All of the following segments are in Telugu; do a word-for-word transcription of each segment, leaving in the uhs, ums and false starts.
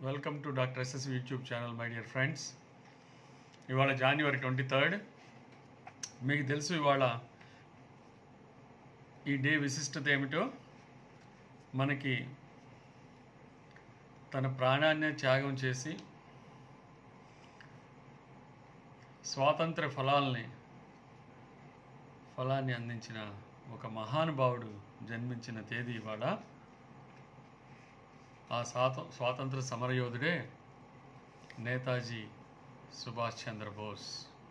Welcome to doctor SS YouTube channel my dear friends. ఇవాళ జనవరి ట్వంటీ థర్డ్. మీకు తెలుసు ఇవాళ ఈ డే విశిష్టత ఏమిటో. మనకి తన ప్రాణాన్ని త్యాగం చేసి స్వాతంత్ర ఫలాల్ని ఫలాన్ని అందించిన ఒక మహానుభావుడు జన్మించిన తేదీ ఇవాళ. ఆ స్వాత స్వాతంత్ర సమరయోధుడే నేతాజీ సుభాష్ చంద్రబోస్.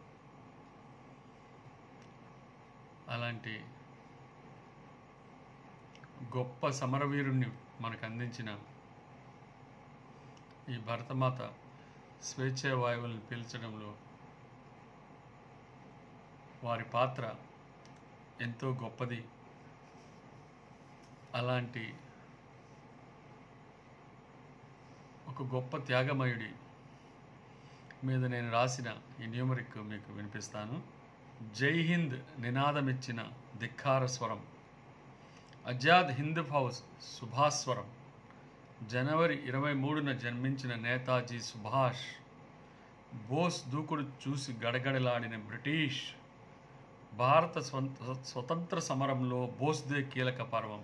అలాంటి గొప్ప సమరవీరుణ్ణి మనకు అందించిన ఈ భరతమాత స్వేచ్ఛా వాయువులను పీల్చడంలో వారి పాత్ర ఎంతో గొప్పది. అలాంటి ఒక గొప్ప త్యాగమయుడి మీద నేను రాసిన ఈ న్యూమరిక్ మీకు వినిపిస్తాను. జై హింద్ నినాదమిచ్చిన ధిక్కార స్వరం, ఆజాద్ హింద్ ఫౌజ్ సుభాస్వరం. జనవరి ఇరవై మూడున జన్మించిన నేతాజీ సుభాష్ బోస్ దూకుడు చూసి గడగడలాడిన బ్రిటిష్. భారత స్వతంత్ర సమరంలో బోస్దే కీలక పర్వం.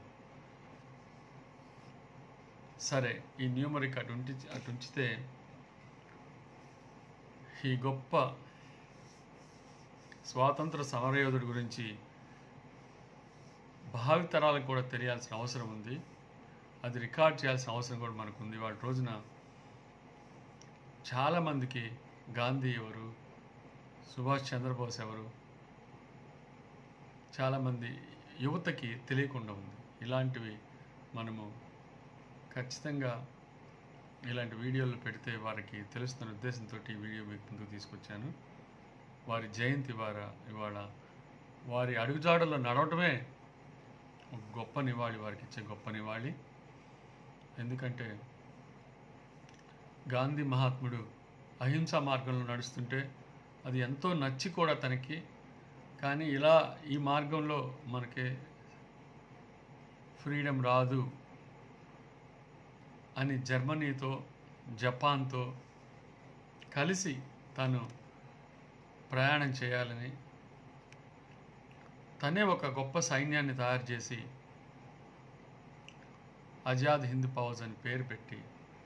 సరే, ఈ న్యూమరిక్ అటుంచి అటుంచితే ఈ గొప్ప స్వాతంత్ర సమరయోధుడి గురించి భావితరాలకు కూడా తెలియాల్సిన అవసరం ఉంది. అది రికార్డ్ చేయాల్సిన అవసరం కూడా మనకు ఉంది. వాటి రోజున చాలామందికి గాంధీ ఎవరు, సుభాష్ చంద్రబోస్ ఎవరు, చాలామంది యువతకి తెలియకుండా ఉంది. ఇలాంటివి మనము ఖచ్చితంగా ఇలాంటి వీడియోలు పెడితే వారికి తెలుస్తున్న ఉద్దేశంతో ఈ వీడియో మీకు ముందుకు తీసుకొచ్చాను. వారి జయంతి వార ఇవాళ వారి అడుగుజాడల్లో నడవటమే ఒక గొప్ప నివాళి, వారికి ఇచ్చే గొప్ప నివాళి. ఎందుకంటే గాంధీ మహాత్ముడు అహింసా మార్గంలో నడుస్తుంటే అది ఎంతో నచ్చి కూడా తనకి, కానీ ఇలా ఈ మార్గంలో మనకి ఫ్రీడమ్ రాదు అని జర్మనీతో జపాన్తో కలిసి తను ప్రయాణం చేయాలని తనే ఒక గొప్ప సైన్యాన్ని తయారు చేసి ఆజాద్ హింద్ ఫౌజ్ అని పేరు పెట్టి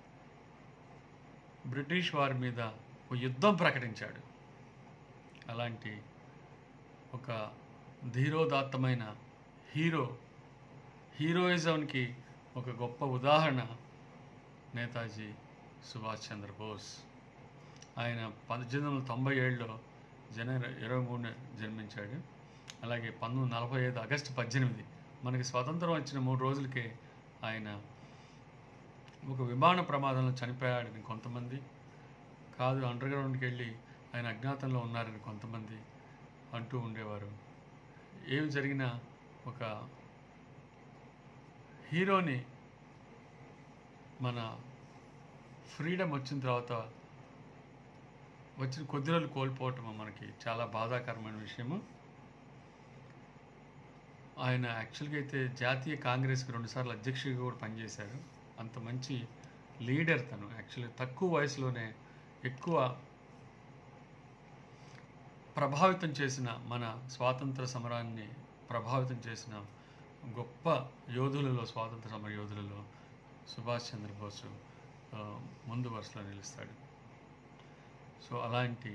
బ్రిటిష్ వారి మీద ఒక యుద్ధం ప్రకటించాడు. అలాంటి ఒక ధీరోదాత్తమైన హీరో హీరోయిజంకి ఒక గొప్ప ఉదాహరణ నేతాజీ సుభాష్ చంద్రబోస్. ఆయన పద్దెనిమిది వందల తొంభై ఏడులో జనవరి ఇరవై మూడున జన్మించాడు. అలాగే పంతొమ్మిది వందల నలభై ఐదు ఆగస్టు పద్దెనిమిది మనకి స్వతంత్రం వచ్చిన మూడు రోజులకే ఆయన ఒక విమాన ప్రమాదంలో చనిపోయాడని కొంతమంది, కాదు అండర్గ్రౌండ్కి వెళ్ళి ఆయన అజ్ఞాతంలో ఉన్నారని కొంతమంది అంటూ ఉండేవారు. ఏమి జరిగినా ఒక హీరోని మన ఫ్రీడమ్ వచ్చిన తర్వాత వచ్చిన కొద్ది రోజులు కోల్పోవటం మనకి చాలా బాధాకరమైన విషయము. ఆయన యాక్చువల్గా అయితే జాతీయ కాంగ్రెస్కి రెండుసార్లు అధ్యక్షుడిగా కూడా పనిచేశారు. అంత మంచి లీడర్ తను. యాక్చువల్లీ తక్కువ వయసులోనే ఎక్కువ ప్రభావితం చేసిన, మన స్వాతంత్ర సమరాన్ని ప్రభావితం చేసిన గొప్ప యోధులలో, స్వాతంత్ర సమర యోధులలో సుభాష్ చంద్రబోస్ ముందు వరుసలో నిలుస్తాడు. సో అలాంటి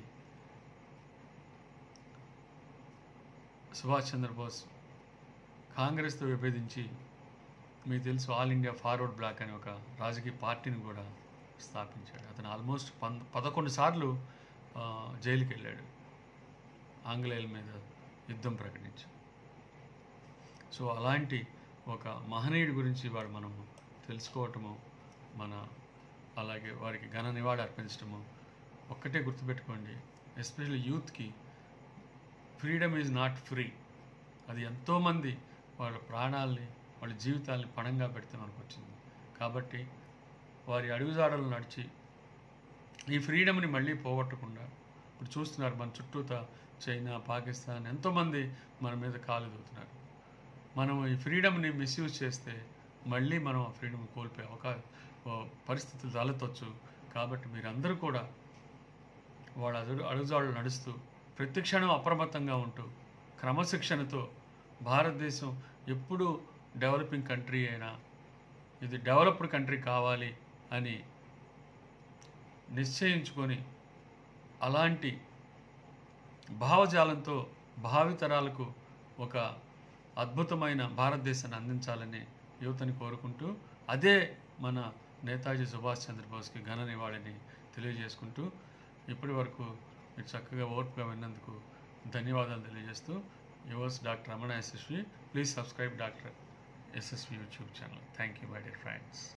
సుభాష్ చంద్రబోస్ కాంగ్రెస్తో విభేదించి, మీకు తెలుసు, ఆల్ ఇండియా ఫార్వర్డ్ బ్లాక్ అనే ఒక రాజకీయ పార్టీని కూడా స్థాపించాడు. అతను ఆల్మోస్ట్ పన్ పదకొండు సార్లు జైలుకి వెళ్ళాడు ఆంగ్లేయుల మీద యుద్ధం ప్రకటించి. సో అలాంటి ఒక మహనీయుడి గురించి వాడు మనము తెలుసుకోవటము, మన అలాగే వారికి ఘన నివాళి అర్పించటము. ఒక్కటే గుర్తుపెట్టుకోండి, ఎస్పెషల్లీ యూత్కి, ఫ్రీడమ్ ఈజ్ నాట్ ఫ్రీ. అది ఎంతోమంది వాళ్ళ ప్రాణాలని, వాళ్ళ జీవితాలని పణంగా పెడితే మనకు వచ్చింది. కాబట్టి వారి అడుగుజాడలు నడిచి ఈ ఫ్రీడమ్ని మళ్ళీ పోగొట్టకుండా, ఇప్పుడు చూస్తున్నారు మన చుట్టూతా చైనా, పాకిస్తాన్ ఎంతోమంది మన మీద కాలు దూతున్నారు. మనం ఈ ఫ్రీడమ్ని మిస్యూజ్ చేస్తే మళ్ళీ మనం ఆ ఫ్రీడమ్ కోల్పోయే అవకా పరిస్థితులు తలెత్తవచ్చు. కాబట్టి మీరందరూ కూడా వాళ్ళ అడుగు అడుగుజాడలు నడుస్తూ ప్రతి క్షణం అప్రమత్తంగా ఉంటూ క్రమశిక్షణతో భారతదేశం ఎప్పుడు డెవలపింగ్ కంట్రీ అయినా ఇది డెవలప్డ్ కంట్రీ కావాలి అని నిశ్చయించుకొని అలాంటి భావజాలంతో భావితరాలకు ఒక అద్భుతమైన భారతదేశాన్ని అందించాలని యువతని కోరుకుంటూ అదే మన నేతాజీ సుభాష్ చంద్రబోస్కి ఘన నివాళిని తెలియజేసుకుంటూ ఇప్పటి వరకు మీరు చక్కగా ఓర్పుగా విన్నందుకు ధన్యవాదాలు తెలియజేస్తూ yours doctor Ramana Yashasvi. Please subscribe doctor Yashasvi YouTube channel. Thank you my dear friends.